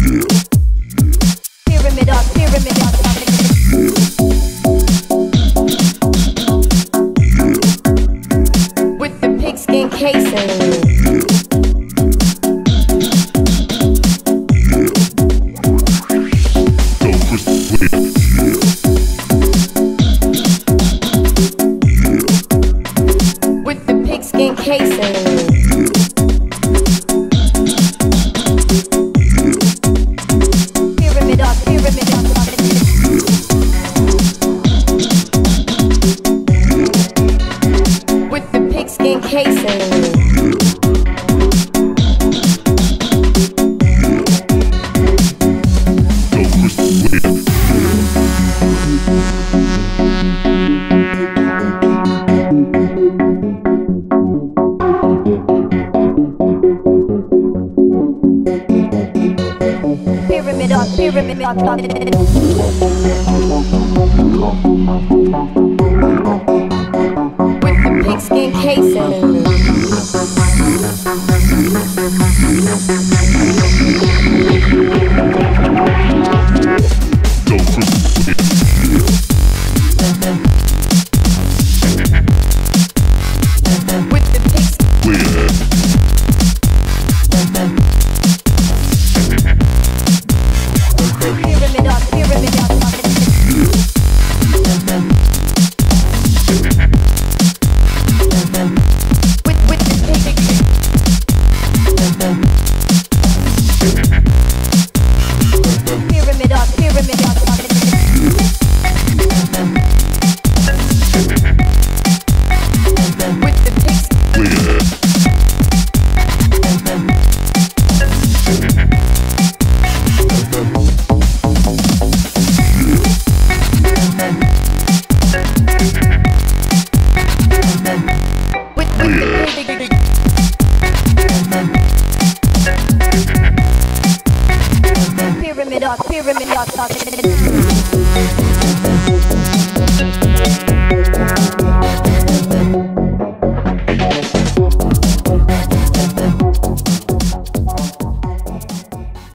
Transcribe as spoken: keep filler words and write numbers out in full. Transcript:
Pyramid up, pyramid up. With the pigskin casing. With the pigskin casing. Pyramid up, pyramid up. With the pigskin casing. Pyramid up, pyramid up. With the pigskin casing. With the pigskin. Pyramid up, pyramid up. With with the pig. Pyramid up, pyramid up. With the pigs. With with the pig. Pyramid up, pyramid up.